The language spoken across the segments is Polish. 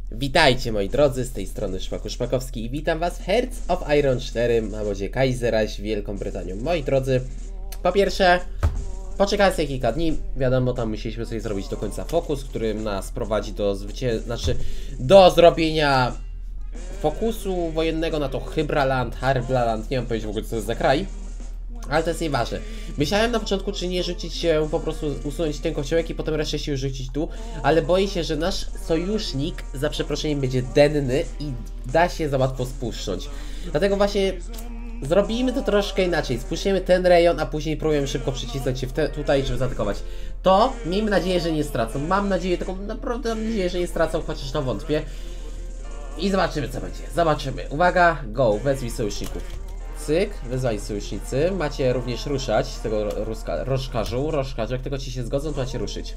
Witajcie moi drodzy, z tej strony Szmaku Szmakowski i witam was w Hearts of Iron 4 na modzie Kaiseraś Wielką Brytanią. Moi drodzy, po pierwsze, poczekajcie sobie kilka dni, wiadomo, tam musieliśmy sobie zrobić do końca fokus, który nas prowadzi do do zrobienia fokusu wojennego na to Hybraland, Harbraland, nie mam powiedzieć w ogóle co to jest za kraj. Ale to jest nieważne. Myślałem na początku, czy nie rzucić się, po prostu usunąć ten kociołek i potem resztę się rzucić tu, ale boję się, że nasz sojusznik, za przeproszeniem, będzie denny i da się za łatwo spuszcząć. Dlatego właśnie zrobimy to troszkę inaczej. Spuścimy ten rejon, a później próbujemy szybko przycisnąć się tutaj, żeby zaatakować. To miejmy nadzieję, że nie stracą. Mam nadzieję, taką naprawdę mam nadzieję, że nie stracą, chociaż to wątpię. I zobaczymy, co będzie. Zobaczymy. Uwaga, go, wezwij sojuszników. Cyk, wezwali sojusznicy. Macie również ruszać z tego rożkarzu, jak tylko ci się zgodzą, to macie ruszyć.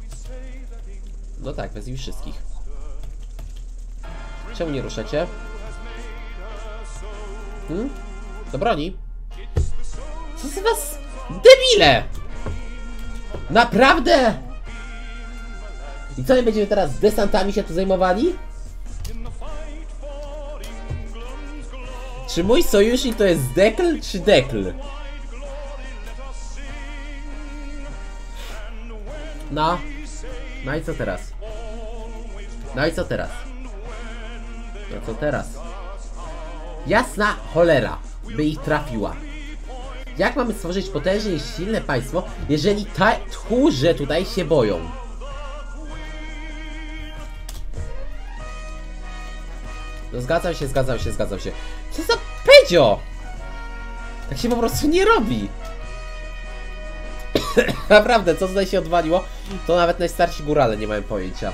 No tak, wezwij wszystkich. Czemu nie ruszacie? Do broni. Co z was? Debile! Naprawdę? I co, my będziemy teraz desantami się tu zajmowali? Czy mój sojusznik to jest Dekl czy Dekl? No. No i co teraz? No i co teraz? No co teraz? Jasna cholera, by ich trafiła. Jak mamy stworzyć potężne i silne państwo, jeżeli tchórze tutaj się boją? No zgadzam się. Co za pedzio! Tak się po prostu nie robi. Naprawdę, co tutaj się odwaliło, to nawet najstarsi górale nie mają pojęcia.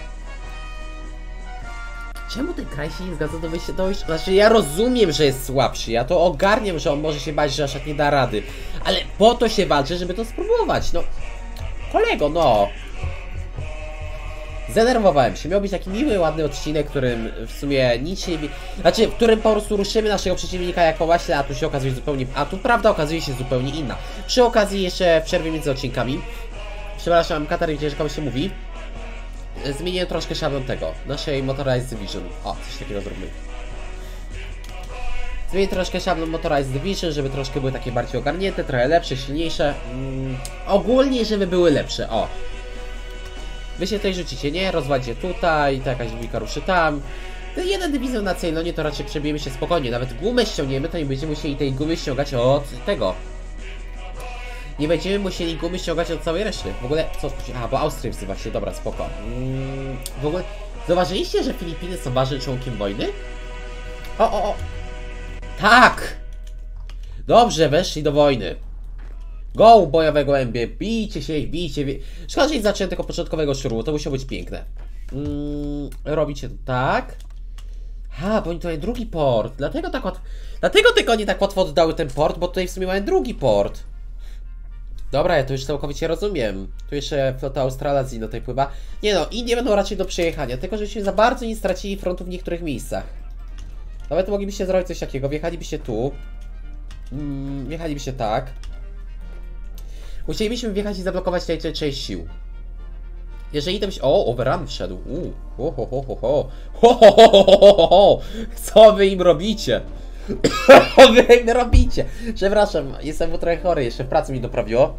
Czemu ten kraj się nie zgadza do wyjścia? Znaczy, ja rozumiem, że jest słabszy, ja to ogarniam, że on może się bać, że aż tak nie da rady. Ale po to się walczy, żeby to spróbować, no. Kolego, no. Zdenerwowałem się. Miał być taki miły, ładny odcinek, w którym w sumie nic się nie... Znaczy, w którym po prostu ruszymy naszego przeciwnika jako właśnie, a tu się okazuje zupełnie... A tu prawda okazuje się zupełnie inna. Przy okazji jeszcze w przerwie między odcinkami, przepraszam, Katarzynie, jak się mówi, zmieniłem troszkę szablon tego, naszej Motorized Division. O, coś takiego zróbmy. Zmienię troszkę szablon Motorized Division, żeby troszkę były takie bardziej ogarnięte, trochę lepsze, silniejsze. Ogólnie, żeby były lepsze, o. Wy się tutaj rzucicie, nie? Rozwalcie tutaj, ta jakaś dwójka ruszy tam. Ten jeden dywizjon na Ceylonie to raczej przebijemy się spokojnie. Nawet gumę ściągniemy, to nie będziemy musieli tej gumy ściągać od tego. Nie będziemy musieli gumy ściągać od całej reszty. W ogóle, co? Aha, bo Austrię wzywa się, dobra, spoko. W ogóle, zauważyliście, że Filipiny są ważnym członkiem wojny? O! Tak! Dobrze, weszli do wojny. Go, bojowe gołębie, bijcie się ich, bijcie. Szkoda, że nie zacząłem tego początkowego szurmu, to musiało być piękne. Robicie to tak. Ha, bo oni tutaj drugi port, dlatego tak łatwo... Dlatego tylko oni tak łatwo oddały ten port, bo tutaj w sumie mają drugi port. Dobra, ja to już całkowicie rozumiem. Tu jeszcze flota Australazji tutaj pływa. Nie no, i nie będą raczej do przejechania, tylko żebyśmy za bardzo nie stracili frontu w niektórych miejscach. Nawet moglibyście zrobić coś takiego, wjechalibyście tu. Wjechalibyście tak. Musielibyśmy wjechać i zablokować tutaj część sił. Jeżeli to byś... O, overrun wszedł. Co wy im robicie? Co wy im robicie? Przepraszam, jestem trochę chory, jeszcze w pracy mi doprawiło.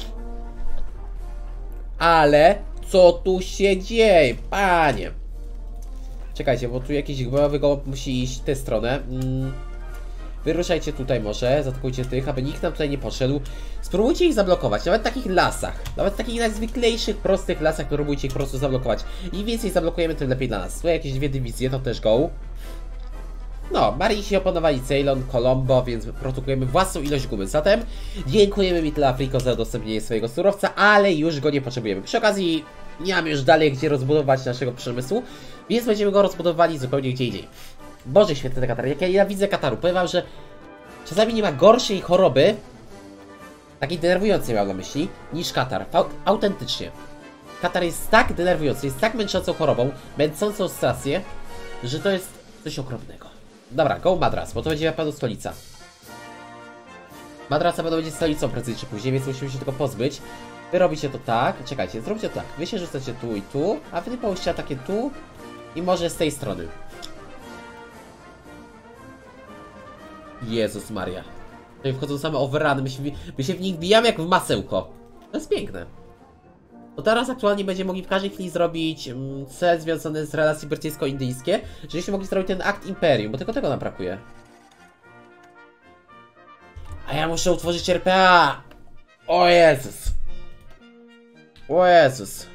Ale co tu się dzieje, panie? Czekajcie, bo tu jakiś bojowy gołąb musi iść w tę stronę. Wyruszajcie tutaj może, zaatakujcie tych, aby nikt nam tutaj nie podszedł. Spróbujcie ich zablokować, nawet w takich lasach. Nawet w takich najzwyklejszych, prostych lasach, próbujcie ich po prostu zablokować. Im więcej zablokujemy, tym lepiej dla nas. Tu jakieś dwie dywizje, to też go. No, Marisi opanowali Ceylon, Colombo, więc produkujemy własną ilość gumy. Zatem dziękujemy Middle Africa za udostępnienie swojego surowca, ale już go nie potrzebujemy. Przy okazji nie mamy już dalej gdzie rozbudować naszego przemysłu, więc będziemy go rozbudowali zupełnie gdzie indziej. Boże święty te Katar, jak ja widzę Kataru, powiem wam, że czasami nie ma gorszej choroby, takiej denerwującej mam na myśli, niż Katar. Autentycznie. Katar jest tak denerwujący, jest tak męczącą chorobą, męczącą strację, że to jest coś okropnego. Dobra, go Madras, bo to będzie na pewno stolica. Madrasa będzie stolicą prędzej czy później, więc musimy się tego pozbyć. Wy robicie to tak, czekajcie, zróbcie to tak. Wy się rzucacie tu i tu, a wy połóżcie takie tu I może z tej strony. Jezus Maria. Tutaj wchodzą same overruny, my się w nich bijamy jak w masełko. To jest piękne. No teraz aktualnie będziemy mogli w każdej chwili zrobić cel związany z relacji brytyjsko-indyjskie, żebyśmy mogli zrobić ten akt Imperium, bo tylko tego nam brakuje. A ja muszę utworzyć RPA! O Jezus! O Jezus!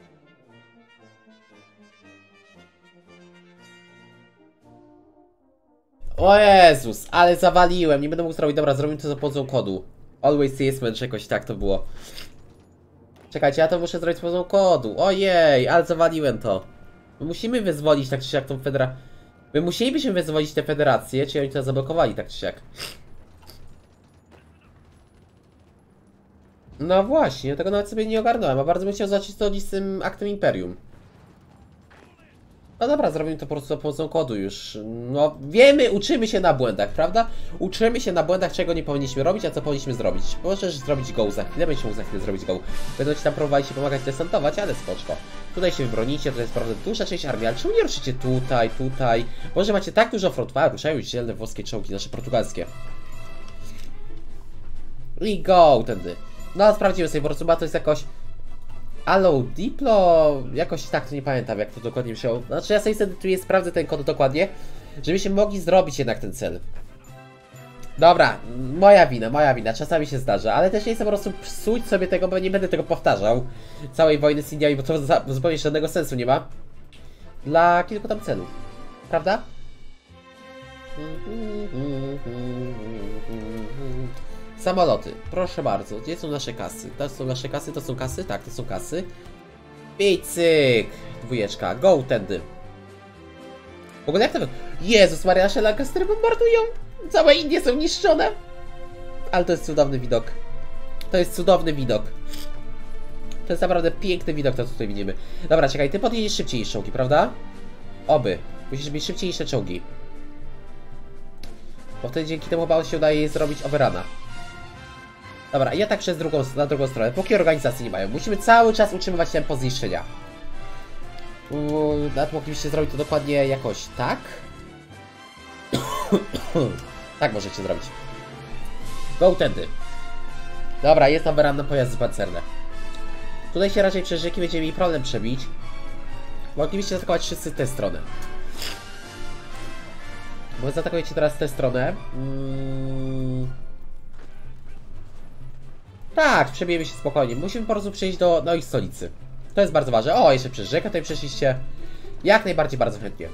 O Jezus, ale zawaliłem, nie będę mógł zrobić, dobra, zrobimy to za pomocą kodu. Always yes man, czy jakoś tak to było. Czekajcie, ja to muszę zrobić z pomocą kodu, ojej, ale zawaliłem to. My musimy wyzwolić tak czy siak tą federację. My musielibyśmy wyzwolić tę federację, czy oni to zablokowali tak czy siak. No właśnie, tego nawet sobie nie ogarnąłem, a bardzo bym chciał zacząć to z tym aktem Imperium. No dobra, zrobimy to po prostu za pomocą kodu już. No wiemy, uczymy się na błędach, prawda? Uczymy się na błędach, czego nie powinniśmy robić, a co powinniśmy zrobić. Możesz zrobić go za chwilę, będziesz mógł za chwilę zrobić go. Będą ci tam próbowali się pomagać desantować, ale spoczko. Tutaj się wybronicie, to jest naprawdę duża część armii, ale czemu nie ruszycie tutaj, tutaj? Może macie tak dużo frontów, a ruszają już zielone włoskie czołgi, nasze portugalskie. I go tędy. No sprawdzimy sobie, po prostu ma to jest jakoś... Allo Diplo, jakoś tak, to nie pamiętam jak to dokładnie się. Znaczy ja sobie tu sprawdzę ten kod dokładnie, żebyśmy mogli zrobić jednak ten cel. Dobra, moja wina, czasami się zdarza, ale też nie chcę po prostu psuć sobie tego, bo nie będę tego powtarzał. Całej wojny z Indiami, bo to zupełnie żadnego sensu nie ma. Dla kilku tam celów, prawda? Samoloty, proszę bardzo, gdzie są nasze kasy? To są nasze kasy, to są kasy? Tak, to są kasy. Picyk! Dwójeczka, go tędy. W ogóle jak to... Jezus Maria, nasze Lancastery bombardują! Całe Indie są niszczone! Ale to jest cudowny widok. To jest cudowny widok. To jest naprawdę piękny widok, to co tutaj widzimy. Dobra, czekaj, ty podjedziesz szybciej niż czołgi, prawda? Oby. Musisz być szybciej niż te czołgi. Bo wtedy dzięki temu chyba się udaje zrobić overruna. Dobra, ja tak przez na drugą stronę, póki organizacji nie mają. Musimy cały czas utrzymywać tempo zniszczenia. Nawet moglibyście zrobić to dokładnie jakoś tak. Tak możecie zrobić. Go tędy. Dobra, jest overrun na pojazdy pancerne. Tutaj się raczej przez rzeki będziemy mieli problem przebić. Moglibyście zaatakować wszyscy tę stronę. Bo zaatakujecie teraz tę stronę. Tak, przebijemy się spokojnie. Musimy po prostu przejść do ich stolicy. To jest bardzo ważne. O, jeszcze przez rzekę tutaj przeszliście. Jak najbardziej, bardzo chętnie.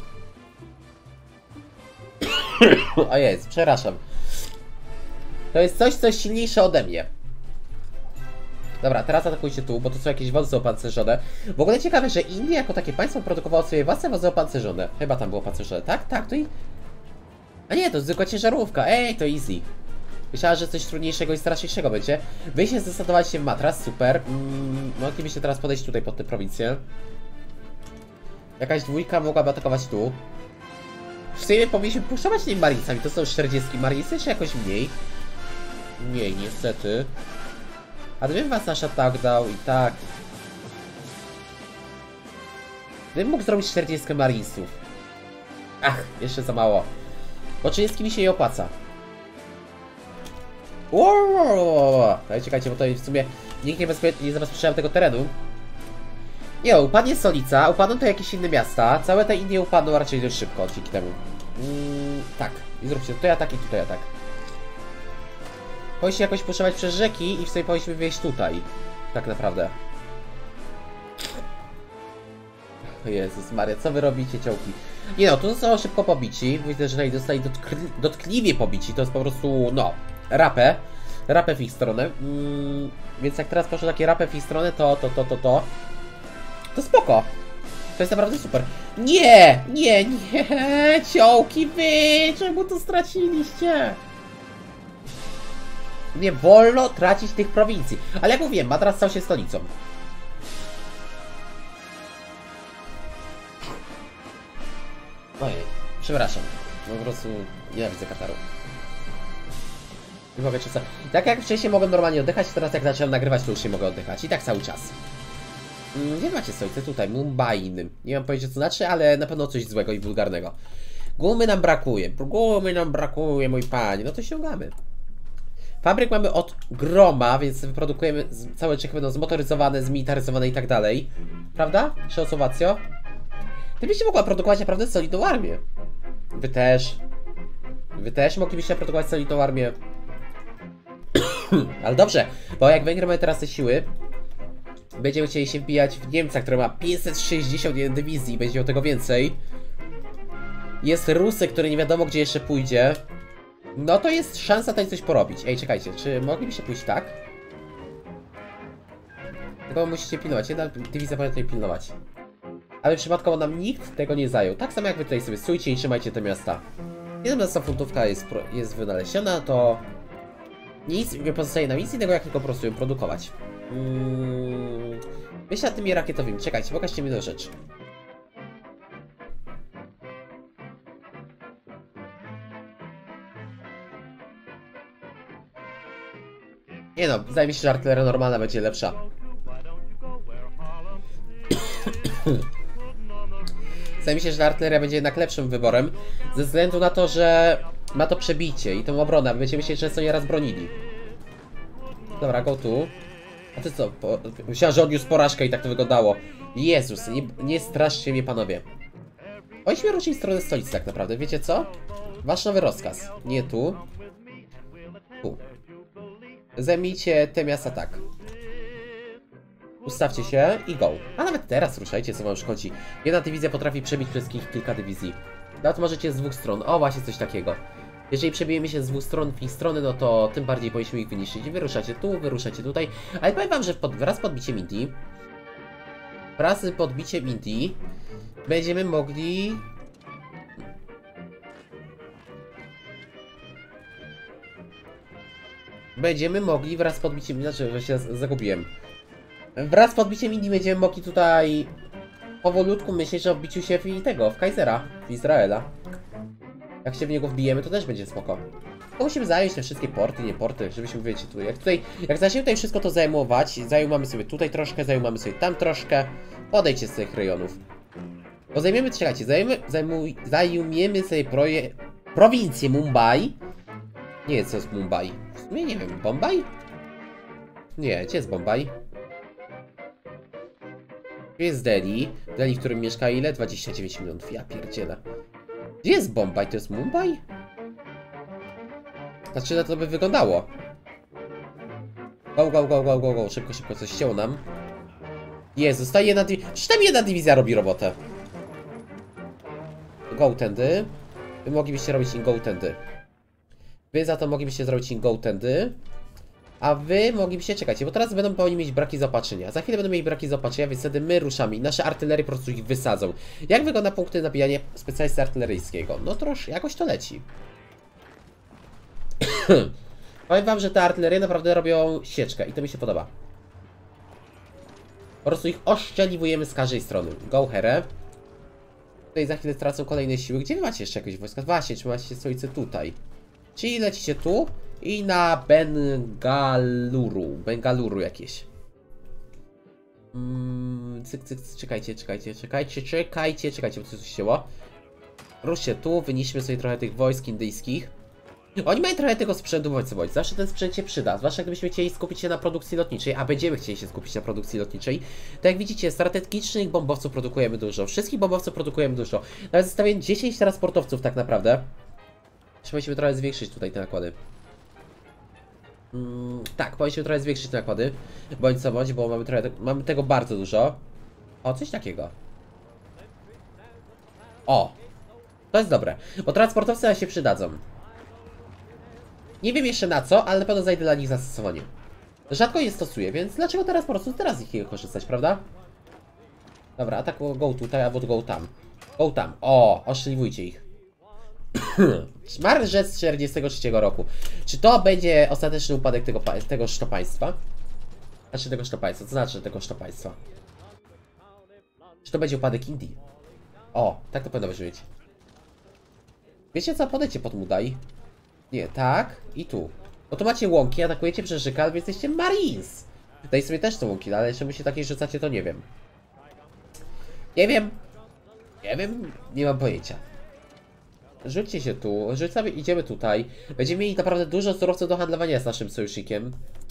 O jest, przepraszam. To jest coś silniejsze ode mnie. Dobra, teraz atakujcie tu, bo to są jakieś wozy opancerzone. W ogóle ciekawe, że Indie jako takie państwo produkowało sobie własne wozy opancerzone. Chyba tam było opancerzone, tak? Tak, to i... A nie, to zwykła ciężarówka. Ej, to easy. Myślałem, że coś trudniejszego i straszniejszego będzie. Wy się zdecydowaliście w matras, super. Moglibyście teraz podejść tutaj pod tę prowincję. Jakaś dwójka mogłaby atakować tu. W sumie powinniśmy puszować tymi marinesami. To są 40 marinesy, czy jakoś mniej? Mniej, niestety. A gdybym was nasz atak dał i tak... Gdybym mógł zrobić 40 marinesów. Ach, jeszcze za mało. Bo 30 mi się nie opłaca. Czekajcie, bo to w sumie nikt nie zabezpieczał tego terenu. Nie, upadnie stolica, upadną to jakieś inne miasta. Całe te Indie upadną raczej dość szybko dzięki temu. Tak, i zróbcie tutaj atak i tutaj atak. Powinniście jakoś puszować przez rzeki i w sobie powinniśmy wyjść tutaj. Tak naprawdę. O Jezus Maria, co wy robicie, ciołki? Nie no, tu zostało szybko pobici. Widzę, że zostali dotkliwie pobici. To jest po prostu, no, rapę w ich stronę. Więc jak teraz poszło takie rapę w ich stronę, to spoko. To jest naprawdę super. Nie, ciołki wy, czemu to straciliście? Nie wolno tracić tych prowincji. Ale jak mówiłem, Madras stał się stolicą. Ojej, przepraszam. Po prostu nienawidzę Kataru. Nie mogę czasem... Tak jak wcześniej mogłem normalnie oddychać, teraz jak zacząłem nagrywać, to już nie mogę oddychać. I tak cały czas. Gdzie macie stolice? Tutaj, Mumbai. Nie mam pojęcia co znaczy, ale na pewno coś złego i wulgarnego. Gumy nam brakuje, mój panie. No to ściągamy. Fabryk mamy od groma, więc wyprodukujemy, całe Czechy będą zmotoryzowane, zmilitaryzowane i tak dalej. Prawda? Czechosłowacjo? Ty byście mogła produkować naprawdę solidną armię. Wy też. Wy też moglibyście produkować solidną armię. Ale dobrze, bo jak Węgry mają teraz te siły, będziemy chcieli się wbijać w Niemca, który ma 561 dywizji, będzie miał tego więcej. Jest Rusy, który nie wiadomo gdzie jeszcze pójdzie. No to jest szansa tutaj coś porobić. Ej, czekajcie, czy moglibyście pójść tak? Tylko musicie pilnować, jedna dywizja powinna tutaj pilnować. Ale przypadkowo nam nikt tego nie zajął. Tak samo jak wy tutaj sobie stójcie i trzymajcie te miasta. Jedna funtówka jest wynaleziona, to nic nie pozostaje nam nic innego jak tylko po prostu ją produkować. Myślę nad tymi rakietowymi. Czekajcie, pokażcie mi jedną rzecz. Nie no, wydaje mi się, że artyleria normalna będzie lepsza. Wydaje mi się, że artyleria będzie jednak lepszym wyborem, ze względu na to, że ma to przebicie i tą obronę, będziemy się często nieraz bronili. Dobra, go tu. A ty co? Myślałem, że odniósł porażkę i tak to wyglądało. Jezus, nie straszcie mnie, panowie. Powinniśmy ruszyć w stronę stolicy tak naprawdę, wiecie co? Wasz nowy rozkaz. Nie tu. Tu. Zajmijcie te miasta tak. Ustawcie się i go. A nawet teraz ruszajcie, co wam szkodzi. Jedna dywizja potrafi przebić przez kilka dywizji. Nawet możecie z dwóch stron. O, właśnie coś takiego. Jeżeli przebijemy się z dwóch stron w ich strony, no to tym bardziej powinniśmy ich wyniszczyć. Wyruszacie tu, wyruszacie tutaj. Ale powiem wam, że wraz z podbiciem Indii, będziemy mogli... wraz z podbiciem... Znaczy, że się zagubiłem. Wraz z podbiciem Indii będziemy mogli tutaj powolutku myśleć o wbiciu się w Kaisera, w Izraela. Jak się w niego wbijemy, to też będzie spoko. To musimy zająć te wszystkie porty, nie porty, żebyśmy, wiecie, tu, jak zaczniemy tutaj wszystko to zajmować, zajmujemy sobie tutaj troszkę, zajmujemy sobie tam troszkę, odejdźcie z tych rejonów. Bo zajmiemy, czekajcie, zajmiemy sobie prowincję Mumbai. Nie wiem, co jest Mumbai. W sumie nie wiem, Bombaj? Nie, gdzie jest Bombaj? Gdzie jest Delhi? Delhi, w którym mieszka ile? 29 milionów, ja pierdzielę. Gdzie jest Bombaj? To jest Mumbai? Znaczy, to by wyglądało. Go. Szybko, coś ścięło nam. Jest, zostaje jedna dywizja. Czy tam jedna dywizja robi robotę? Go tędy. Wy moglibyście robić in go tędy. Wy za to moglibyście zrobić in go tędy. A wy moglibyście, czekajcie, bo teraz będą powinni mieć braki zaopatrzenia. Za chwilę będą mieli braki zaopatrzenia, więc wtedy my ruszamy. Nasze artylerie po prostu ich wysadzą. Jak wygląda punkty nabijania specjalisty artyleryjskiego? No troszkę, jakoś to leci. Powiem wam, że te artylerie naprawdę robią sieczkę i to mi się podoba. Po prostu ich oszczeliwujemy z każdej strony. Go here. Tutaj za chwilę stracą kolejne siły. Gdzie wy macie jeszcze jakieś wojska? Właśnie, czy macie stolicę tutaj? Czyli lecicie tu i na Bengaluru jakieś. Czekajcie, bo coś ścięło. Ruszcie tu, wynieśmy sobie trochę tych wojsk indyjskich. Oni mają trochę tego sprzętu, bądź. Zawsze ten sprzęt się przyda, zwłaszcza gdybyśmy chcieli skupić się na produkcji lotniczej, a będziemy chcieli się skupić na produkcji lotniczej. Tak jak widzicie, strategicznych bombowców produkujemy dużo, wszystkich bombowców produkujemy dużo. Nawet zostawię 10 transportowców tak naprawdę. Musimy trochę zwiększyć tutaj te nakłady. Tak, powinniśmy trochę zwiększyć te nakłady. Bądź, bo mamy tego bardzo dużo. O, coś takiego. O! To jest dobre, bo transportowcy nam się przydadzą. Nie wiem jeszcze na co, ale na pewno znajdę dla nich zastosowanie. Rzadko je stosuję, więc dlaczego teraz po prostu teraz ich nie korzystać, prawda? Dobra, tak go tutaj, albo go tam. Go tam. O, oszczeliwujcie ich. Marzec z 43 roku. Czy to będzie ostateczny upadek tegoż to państwa? Znaczy tegoż to państwa, co znaczy tegoż to państwa? Czy to będzie upadek Indii? O, tak to powinno brzmieć. Wiecie co, podejdźcie pod Mudai. Nie, tak i tu. Bo tu macie łąki, atakujecie przez rzekę, ale wy jesteście Marines. Tutaj sobie też są łąki, ale czemu się takiej rzucacie, to nie wiem. Nie wiem. Nie wiem, nie mam pojęcia. Rzućcie się tu, rzucamy, idziemy tutaj. Będziemy mieli naprawdę dużo surowców do handlowania z naszym sojusznikiem.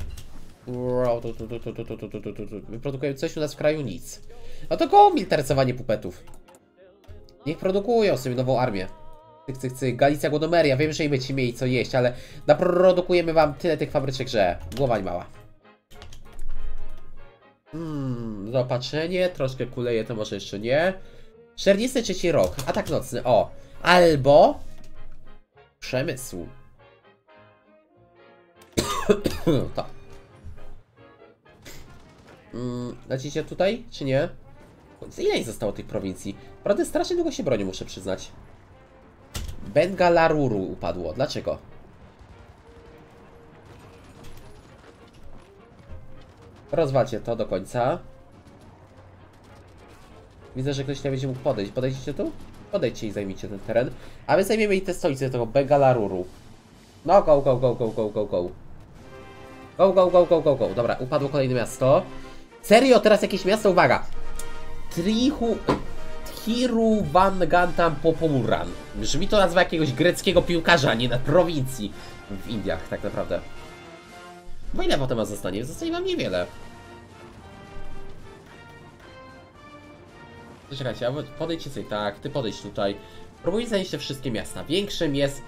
Wyprodukujemy coś u nas w kraju? Nic. No to go interesowanie pupetów. Niech produkują sobie nową armię. Cyk, cyk, cyk. Galicja Głodomeria. Wiem, że nie będziecie mieli co jeść, ale naprodukujemy wam tyle tych fabryczek, że głowa nie mała. Zaopatrzenie. Troszkę kuleje, to może jeszcze nie. 43 rok. Atak nocny. O. Albo przemysł. To. Lecicie tutaj, czy nie? Ile ich zostało tych prowincji? Prawda, strasznie długo się broni, muszę przyznać. Bengalaruru upadło. Dlaczego? Rozwalcie to do końca. Widzę, że ktoś nie będzie mógł podejść. Podejdziecie tu? Podejdźcie i zajmijcie ten teren. A my zajmiemy i te stolice tego Bengalaruru. No, go, go, go, go, go, go, go. Go, go, go, go, go, go. Dobra, upadło kolejne miasto. Serio, teraz jakieś miasto, uwaga. Thiruvananthapuram Popomuran. Brzmi to nazwa jakiegoś greckiego piłkarza, a nie na prowincji w Indiach, tak naprawdę. Bo ile potem was zostanie? Zostanie wam niewiele. Czekajcie, podejdźcie sobie tak, ty podejdź tutaj. Próbujcie zająć te wszystkie miasta. Większe,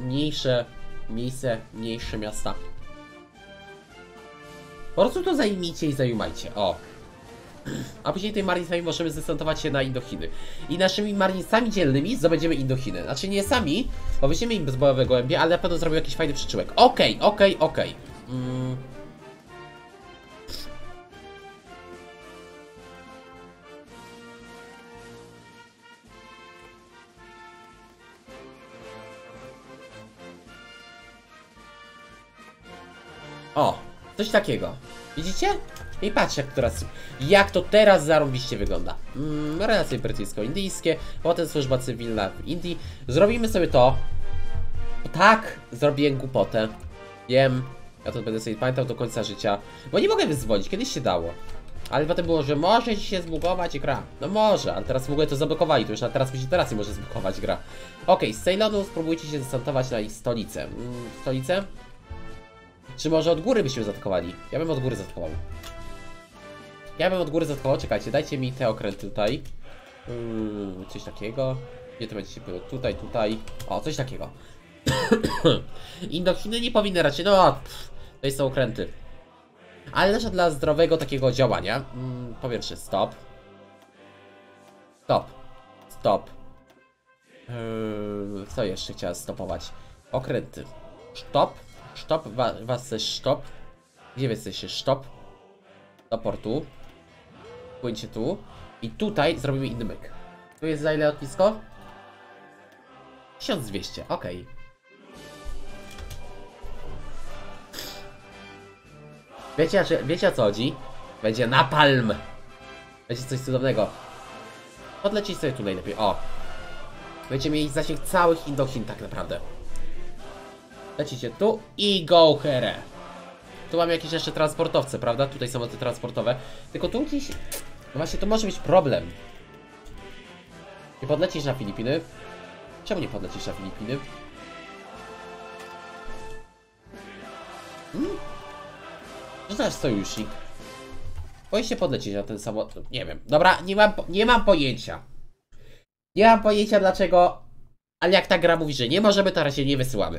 mniejsze miasta. Po prostu to zajmijcie i zajumajcie. O. A później tej marnicami możemy zdesantować się na Indochiny. I naszymi marnicami dzielnymi zdobędziemy Indochiny. Znaczy nie sami, bo weźmiemy im bezbojowe gołębie, ale na pewno zrobił jakiś fajny przyczółek. Okej. O, coś takiego. Widzicie? I patrzcie, jak to teraz zarąbiście wygląda. Relacje brytyjsko-indyjskie, potem służba cywilna w Indii. Zrobimy sobie to. Tak, zrobiłem głupotę. Wiem, ja to będę sobie pamiętał do końca życia. Bo nie mogę wyzwolić, kiedyś się dało. Ale potem było, że może się zbugować gra. No może, ale teraz w ogóle to zablokowali. To już na teraz Iteracji może zbugować gra. Okej, z Ceylonu spróbujcie się desantować na ich stolicę. Stolicę? Czy może od góry byśmy zaatakowali? Ja bym od góry zaatakował. Czekajcie, dajcie mi te okręty tutaj. Coś takiego. Gdzie to będziecie było? Tutaj. O, coś takiego. Indochiny nie powinny raczej. No, to są okręty. Ale nasza dla zdrowego takiego działania. Po pierwsze, stop. Co jeszcze chciała stopować? Okręty. Stop, was też stop. Gdzie wy jesteście? Stop. Do portu. Płyńcie tu. I tutaj zrobimy inny myk. Tu jest za ile lotnisko? 1200, okej. Wiecie o co chodzi? Będzie napalm. Będzie coś cudownego. Podlecieć sobie tu najlepiej, o. Będziecie mieli zasięg całych Indochin tak naprawdę. Lecicie tu i go here. Tu mamy jakieś jeszcze transportowce, prawda? Tutaj są te transportowe. Tylko tu gdzieś... No właśnie, to może być problem. Nie podlecisz na Filipiny? Czemu nie podlecisz na Filipiny? Co znasz sojusznik? Boisz się podlecieć na ten samolot? Nie wiem. Dobra, nie mam pojęcia. Nie mam pojęcia dlaczego. Ale jak ta gra mówi, że nie możemy, to raczej nie wysyłamy.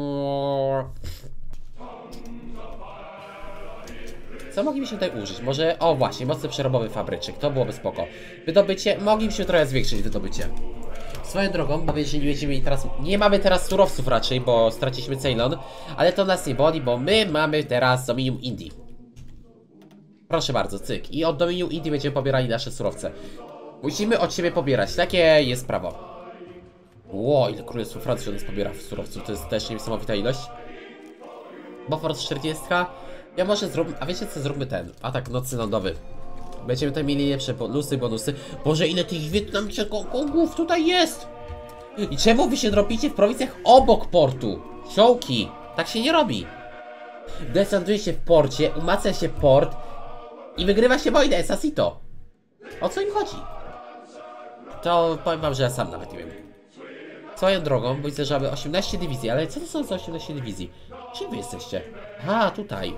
Co moglibyśmy tutaj użyć? Może, o właśnie, mocny przerobowy fabryczek. To byłoby spoko. Wydobycie, moglibyśmy trochę zwiększyć wydobycie. Swoją drogą, bo jeżeli nie będziemy mieli teraz... Nie mamy teraz surowców raczej, bo straciliśmy Ceylon. Ale to nas nie boli, bo my mamy teraz Dominium Indii. Proszę bardzo, cyk. I od Dominium Indii będziemy pobierali nasze surowce. Musimy od siebie pobierać, takie jest prawo. Ło, ile Królestwo Francji od nas pobiera w surowcu, to jest też niesamowita ilość. Bofors 40. Ja może zróbmy, a wiecie co, zróbmy ten atak nocny lądowy. Będziemy tutaj mieli lepsze bonusy. Boże, ile tych Wietnamczyków tutaj jest! I czemu wy się dropicie w prowincjach obok portu? Czołki, tak się nie robi. Desantuje się w porcie, umacnia się port i wygrywa się wojnę, Sasito. O co im chodzi? To powiem wam, że ja sam nawet nie wiem. Swoją drogą, bo widzę, że mamy 18 dywizji, ale co to są za 18 dywizji? Gdzie wy jesteście? Aha, tutaj.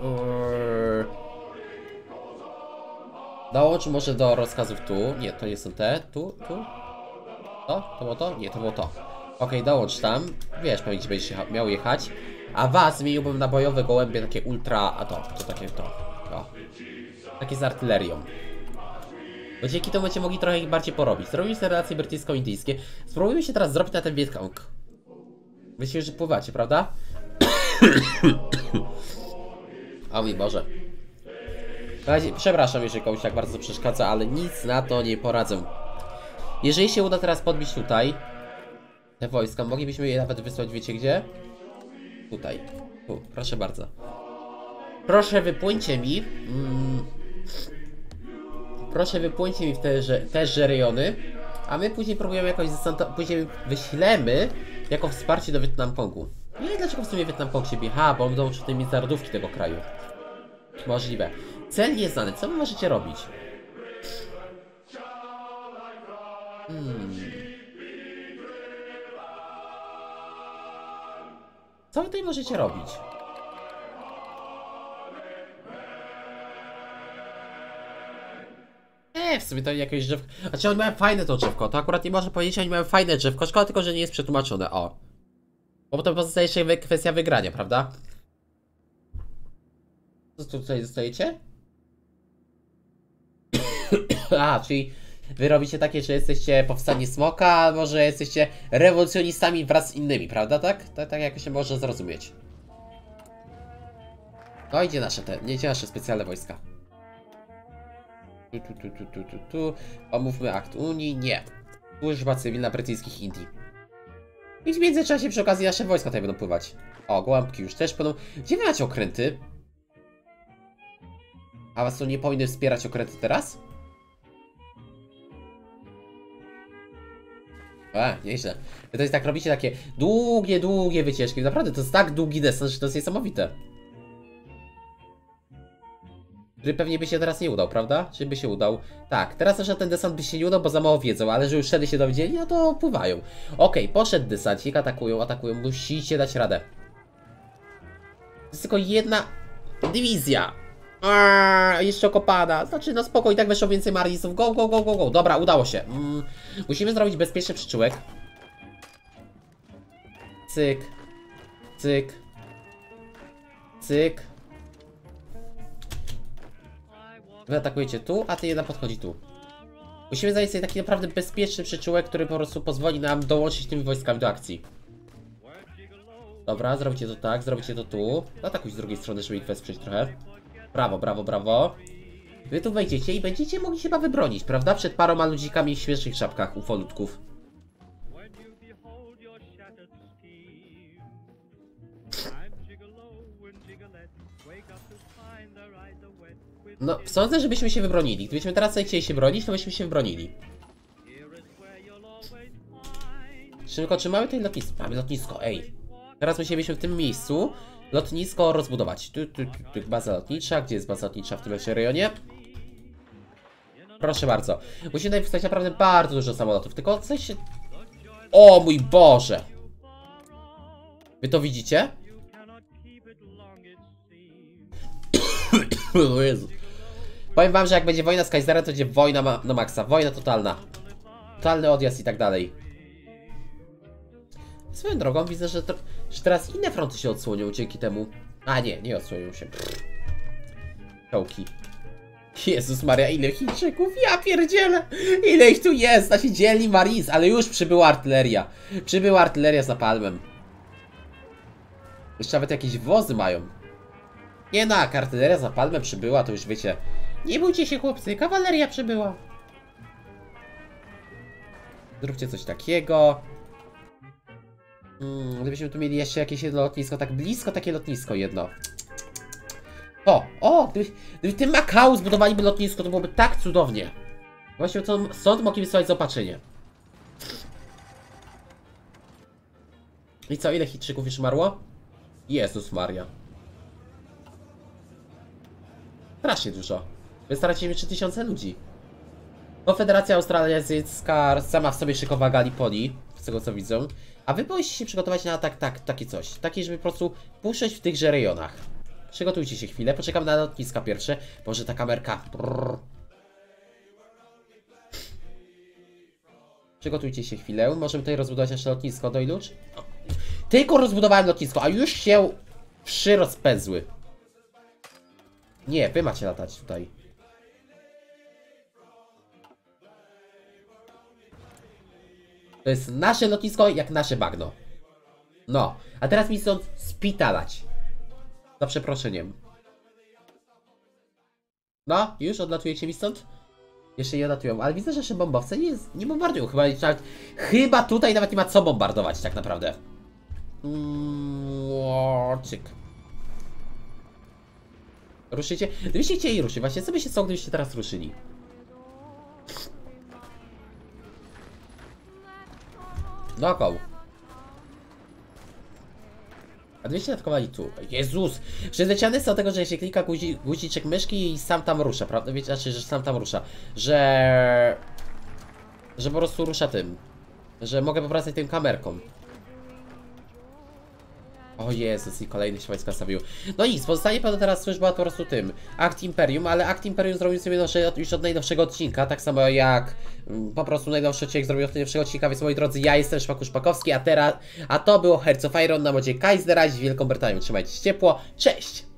Dołącz może do rozkazów tu. Nie, to nie są te. Tu. To było to? Nie, to było to. Okej, dołącz tam. Wiesz, pewnie gdzie będziesz miał jechać. A was zmieniłbym na bojowe gołębie, takie ultra... A to takie to. Takie z artylerią. Bo dzięki temu będziecie mogli trochę ich bardziej porobić. Zrobimy sobie relacje brytyjsko-indyjskie. Spróbujmy się teraz zrobić na ten Wietkong. Myślicie, że pływacie, prawda? O mój Boże. Przepraszam, jeżeli komuś tak bardzo przeszkadza, ale nic na to nie poradzę. Jeżeli się uda teraz podbić tutaj te wojska, moglibyśmy je nawet wysłać, wiecie gdzie? Tutaj. Tu, proszę bardzo. Proszę wypłyńcie mi. Proszę wypłyńcie mi w te rejony. A my później próbujemy jakoś później wyślemy jako wsparcie do Wietnampongu. Nie wiem dlaczego w sumie Wietnampong się bije. Ha, bo on dołączył tej międzynarodówki tego kraju. Możliwe. Cel nieznany. Co wy możecie robić? Co wy tutaj możecie robić? W sumie to jakieś drzewko. Znaczy oni mają fajne to drzewko. To akurat nie można powiedzieć, oni mają fajne drzewko. Szkoda tylko, że nie jest przetłumaczone. O. Bo to pozostaje jeszcze kwestia wygrania, prawda? Co tutaj dostajecie? A, czyli wy robicie takie, że jesteście powstanie smoka, albo że jesteście rewolucjonistami wraz z innymi, prawda? Tak jak się może zrozumieć. No idzie nasze specjalne wojska. Omówmy akt Unii. Nie. Służba cywilna brytyjskich Indii. I w międzyczasie przy okazji nasze wojska tutaj będą pływać. O, gołąbki już też będą. Gdzie wy macie okręty? A was to nie powinny wspierać okręty teraz? Nieźle. Wy to jest tak, robicie takie długie wycieczki. Naprawdę, to jest tak długi dystans, że to jest niesamowite. Który pewnie by się teraz nie udał, prawda? Czy by się udał? Tak, teraz też ten desant by się nie udał, bo za mało wiedzą, ale że już wtedy się dowiedzieli, no to pływają. Okej, poszedł desancik, atakują, musicie dać radę. To jest tylko jedna dywizja. Jeszcze okopana. Znaczy, no spoko, i tak weszło więcej marisów. Go. Dobra, udało się. Musimy zrobić bezpieczny przyczółek. Cyk. Wy atakujecie tu, a ty jedna podchodzi tu. Musimy znaleźć sobie taki naprawdę bezpieczny przyczółek, który po prostu pozwoli nam dołączyć tymi wojskami do akcji. Dobra, zrobicie to tak, zrobicie to tu. Atakuj z drugiej strony, żeby ich wesprzeć trochę. Brawo. Wy tu wejdziecie i będziecie mogli się chyba wybronić, prawda? Przed paroma ludzikami w śmiesznych czapkach, ufolutków. No, sądzę, żebyśmy się wybronili. Gdybyśmy teraz chcieli się bronić, to byśmy się wybronili. Tylko czy mamy tutaj lotnisko? Mamy lotnisko, ej. Teraz musielibyśmy w tym miejscu lotnisko rozbudować. Tu, baza lotnicza. Gdzie jest baza lotnicza w tym rejonie? Proszę bardzo. Musimy tutaj wstać naprawdę bardzo dużo samolotów. Tylko coś się... O mój Boże! Wy to widzicie? O Jezu. Powiem wam, że jak będzie wojna z Kaiserem, to będzie wojna na maksa. Wojna totalna. Totalny odjazd i tak dalej. Swoją drogą widzę, że teraz inne fronty się odsłonią dzięki temu. A nie odsłonią się. Czołki. Jezus Maria, ile Chińczyków, ja pierdzielę! Ile ich tu jest, nasi dzielni Marines, ale już przybyła artyleria. Przybyła artyleria z napalmem. Jeszcze nawet jakieś wozy mają. Nie no, jak artyleria z napalmem przybyła, to już wiecie. Nie bójcie się chłopcy, kawaleria przybyła. Zróbcie coś takiego. Gdybyśmy tu mieli jeszcze jakieś jedno lotnisko, tak blisko takie lotnisko jedno. Gdyby tym Makao zbudowaliby lotnisko, to byłoby tak cudownie. Właśnie stąd mogli wysłać zaopatrzenie. I co, ile Chińczyków już umarło? Jezus Maria. Strasznie dużo. Wy staracie mi 3000 ludzi. Konfederacja Australijska sama w sobie szykowała Gallipoli, z tego co widzę. A wy powinniście się przygotować na takie coś. Takie, żeby po prostu puszczać w tychże rejonach. Przygotujcie się chwilę, poczekam na lotniska pierwsze. Boże, ta kamerka. Brrr. Przygotujcie się chwilę. Możemy tutaj rozbudować nasze lotnisko, Dojlucz? Tylko rozbudowałem lotnisko, a już się wszy rozpędzły. Nie, wy macie latać tutaj. To jest nasze lotnisko, jak nasze bagno. No, a teraz mi stąd spitalać. Za przeproszeniem. No, już odlatujecie mi stąd? Jeszcze nie odlatują, ale widzę, że nasze bombowce nie bombardują. Chyba tutaj nawet nie ma co bombardować tak naprawdę. Cyk. Ruszycie? Gdybyście chcieli ruszyć, właśnie co by się stało, gdybyście teraz ruszyli? No go. A 200 atakowali tu. Jezus! Przyzwyczajony są do tego, że jeśli klika guziczek myszki i sam tam rusza, prawda? Wiecie, znaczy, że sam tam rusza. Że po prostu rusza tym. Że mogę powracać tym kamerką. O Jezus, i kolejny się wojska stawił. No nic, pozostanie pewno teraz służba po prostu tym. Akt Imperium, ale Akt Imperium zrobił sobie już od najnowszego odcinka, tak samo jak po prostu najnowszy odcinek zrobił od najnowszego odcinka, więc moi drodzy, ja jestem Szpaku Szpakowski, a to było Hearts of Iron na modzie Kaisera z Wielką Brytanią. Trzymajcie się ciepło, cześć!